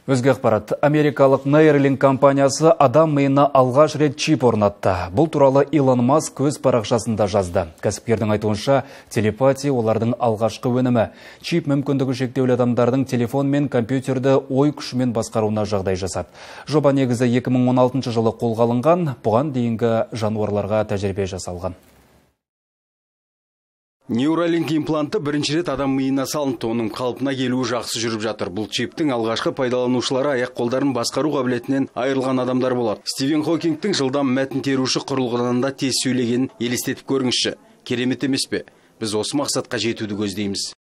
Өзге ақпарат. Америкалық Neuralink компаниясы адам миына алғаш рет чип орнатты. Бұл туралы Илон Маск өз парақшасында жазды. Кәсіпкердің айтуынша, телепатия олардың алғашқы өнімі. Чип мүмкіндігі шектеулі адамдардың телефон мен компьютерді ой күшімен басқаруына жағдай жасады. Жоба негізі 2016 жылы қолға алынған, бұған дейінгі жануарларға тәжірибе жасалған. Neuralink импланты бірінші рет адам миына салынды, оның қалпына келуі жақсы жүріп жатыр. Бұл чиптің алғашқы пайдаланушылары аяқ-қолдарын басқару қабілетінен айырылған адамдар болады. Стивен Хокингтің жылдам мәтін теруші құрылғыдан да тез сөйлегенін елестетіп көріңізші. Керемет емес пе? Біз осы мақсатқа жетуді көздейміз.